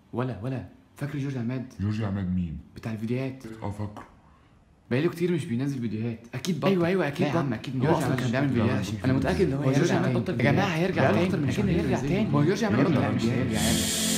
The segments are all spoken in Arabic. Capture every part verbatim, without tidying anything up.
ولا ولا فاكر جورج عماد؟ جورج عماد مين؟ بتاع الفيديوهات. اه فاكره. بقاله كتير مش بينزل فيديوهات. اكيد بطل. ايوه ايوه اكيد لا يا عم اكيد هو جورج عماد كان بيعمل فيديوهات. انا متاكد ان هو هو جورج هيرجع عماد تاني. بطل يا جماعه فيديوهات. هيرجع بقاله تاني اكتر من اكيد شهرين هيرجع بينزل. تاني. هو جورج عماد يرجع بطل يا باشا، فيديوهات. يرجع يا باشا.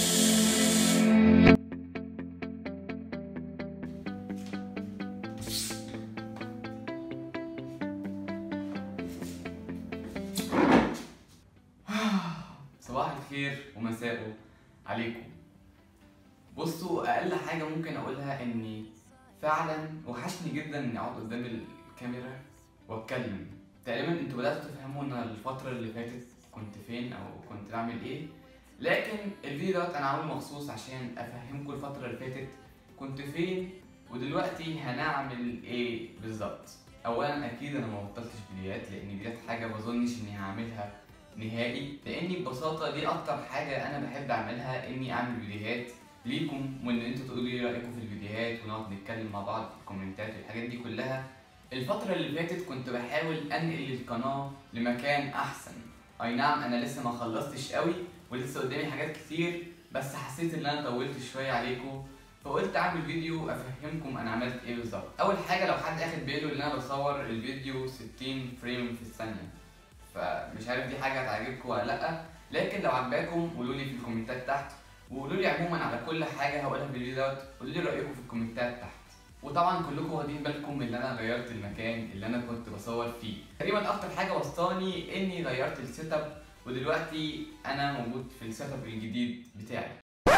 صباح الخير ومساءه عليكم. بصوا، اقل حاجه ممكن اقولها اني فعلا وحشني جدا اني اقعد قدام الكاميرا واتكلم. تقريبا انتوا بداتوا تفهموا ان الفتره اللي فاتت كنت فين او كنت بعمل ايه، لكن الفيديو دوت انا عامله مخصوص عشان افهمكم الفتره اللي فاتت كنت فين ودلوقتي هنعمل ايه بالظبط. اولا اكيد انا ما بطلتش فيديوهات، لان ديت حاجه ما اظنش اني هعملها نهائي، لاني ببساطه دي اكتر حاجه انا بحب اعملها، اني اعمل فيديوهات ليكم وان انتوا تقولوا لي رايكم في الفيديوهات ونقعد نتكلم مع بعض في الكومنتات والحاجات دي كلها. الفتره اللي فاتت كنت بحاول انقل القناه لمكان احسن. اي نعم انا لسه ما خلصتش قوي ولسه قدامي حاجات كتير، بس حسيت ان انا طولت شويه عليكم، فقلت اعمل فيديو افهمكم انا عملت ايه بالظبط. اول حاجه لو حد اخد باله ان انا بصور الفيديو ستين فريم في الثانيه، فمش عارف دي حاجه هتعجبكم ولا لا، لكن لو عجباكم قولوا لي في الكومنتات تحت، وقولوا لي عموما على كل حاجه هقولها في الفيديو دوت، قولوا لي رايكم في الكومنتات تحت. وطبعا كلكم واخدين بالكم ان انا غيرت المكان اللي انا كنت بصور فيه. تقريبا اكتر حاجه وصلاني اني غيرت السيت اب، ودلوقتي انا موجود في السيت اب الجديد بتاعي.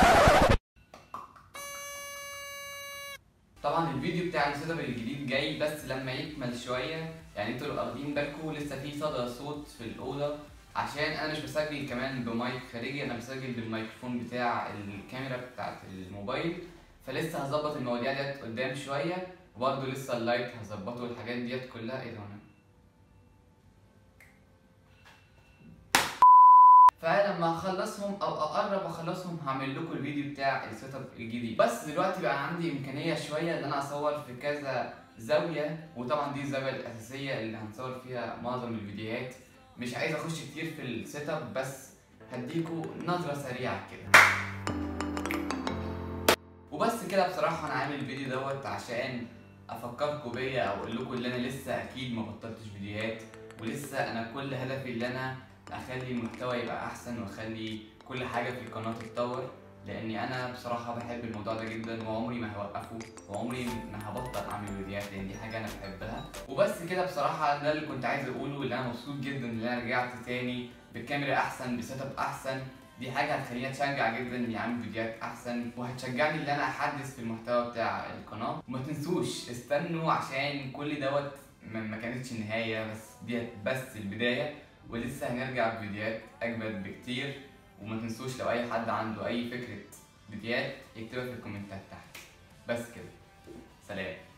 طبعا الفيديو بتاع السيت اب الجديد جاي بس لما يكمل شويه، يعني انتوا لو واخدين بالكم لسه في صدى صوت في الاوضه، عشان انا مش بسجل كمان بمايك خارجي، انا بسجل بالميكروفون بتاع الكاميرا بتاعت الموبايل، فلسه هظبط المواضيع ديت قدام شويه، وبرده لسه اللايت هظبطه والحاجات ديت كلها. ايه ده انا فلما اخلصهم او اقرب اخلصهم هعمل لكم الفيديو بتاع السيت اب الجديد. بس دلوقتي بقى عندي امكانيه شويه ان انا اصور في كذا زاويه، وطبعا دي الزاويه الاساسيه اللي هنصور فيها معظم الفيديوهات. مش عايز اخش كتير في السيت اب، بس هديكوا نظره سريعه كده. وبس كده بصراحه انا عامل الفيديو دوت عشان افكركم بيا او اقول لكم ان انا لسه اكيد ما بطلتش فيديوهات، ولسه انا كل هدفي ان انا اخلي المحتوى يبقى احسن واخلي كل حاجه في القناه تتطور، لاني انا بصراحه بحب الموضوع ده جدا وعمري ما هوقفه وعمري ما هبطل اعمل فيديوهات، لان دي حاجه انا بحبها. وبس كده بصراحه ده اللي كنت عايز اقوله، اللي انا مبسوط جدا ان انا رجعت تاني بكاميرا احسن بسيت اب احسن. دي حاجه هتخليني اتشجع جدا اني اعمل فيديوهات احسن، وهتشجعني ان انا احدث في المحتوى بتاع القناه. وما تنسوش استنوا عشان كل دوت ما كانتش النهايه، بس ديت بس البدايه، ولسه هنرجع بفيديوهات اجمد بكتير. وما تنسوش لو اي حد عنده اي فكره فيديوهات يكتبها في الكومنتات تحت. بس كده، سلام.